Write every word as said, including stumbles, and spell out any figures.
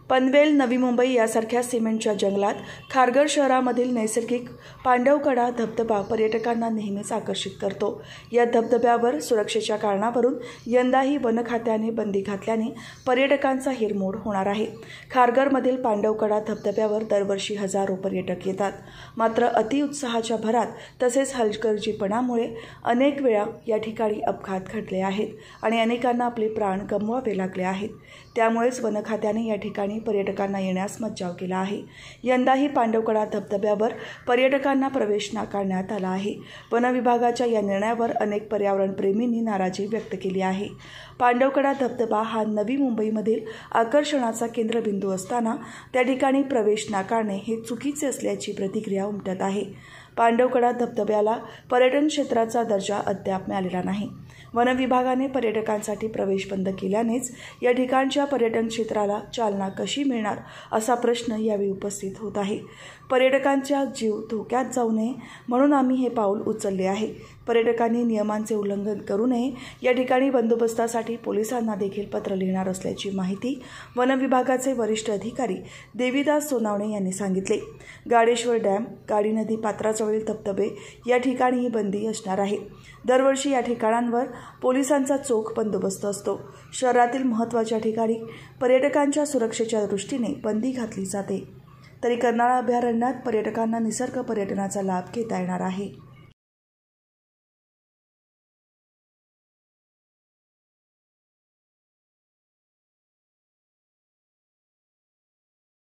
पनवेल, नवी मुंबई यासारख्या सिमेंटच्या जंगलात खारघर शहरामधील नैसर्गिक पांडवकडा धबधबा पर्यटकांना नेहमीच आकर्षित करतो। या धबधब्यावर सुरक्षेच्या कारणावरून यंदाही वन खात्याने बंदी घातल्याने पर्यटकांचा हिरमोड होणार आहे। खारघरमधील पांडवकडा धबधब्यावर दरवर्षी हजारो पर्यटक येतात। मात्र अतिउत्साहाच्या भरात तसेच हलगर्जीपणामुळे अनेक वेळा या ठिकाणी अपघात घडले आहेत आणि अनेकांना आपले प्राण गमवावे लागले आहेत। त्यामुळेच वन खात्याने या ठिकाणी पर्यटकांना येण्यास मज्जाव केला आहे। यंदाही पांडवकडा धबधब्यावर पर्यटकांना प्रवेश नाकारण्यात आला आहे। वन विभागाच्या या निर्णयावर अनेक पर्यावरणप्रेमींनी नाराजी व्यक्त केली आहे। पांडवकडा धबधबा हा नवी मुंबईमधील आकर्षणाचा केंद्रबिंदू असताना त्या ठिकाणी प्रवेश नाकारणे हे चुकीचे असल्याची प्रतिक्रिया उमटत आहे। पांडवकडा धबधब्याला पर्यटन क्षेत्राचा दर्जा अद्याप मिळालेला नाही। वन विभागाने पर्यटकांसाठी प्रवेश बंद केल्यानेच या ठिकाणच्या पर्यटन क्षेत्राला चालना कशी मिळणार असा प्रश्न यावेळी उपस्थित होत आहे। पर्यटकांचा जीव धोक्यात जाऊ नये म्हणून आम्ही हे पाऊल उचलले आहे। पर्यटकांनी नियमांचे उल्लंघन करू नये या ठिकाणी बंदोबस्तासाठी पोलिसांना देखील पत्र लिहिणार असल्याची माहिती वन विभागाचे वरिष्ठ अधिकारी देवीदास सोनावणे यांनी सांगितले। गाडेश्वर डॅम, गाडी नदी पात्राजवळील धबधबे या ठिकाणीही बंदी असणार आहे। दरवर्षी या ठिकाणांवर पोलिसांचा चोख बंदोबस्त असतो। शहरातील महत्त्वाच्या ठिकाणी पर्यटकांच्या सुरक्षेच्या दृष्टीने बंदी घातली जाते। तरी कर्नाळा अभयारण्यात पर्यटकांना निसर्ग पर्यटनाचा लाभ घेता येणार आहे।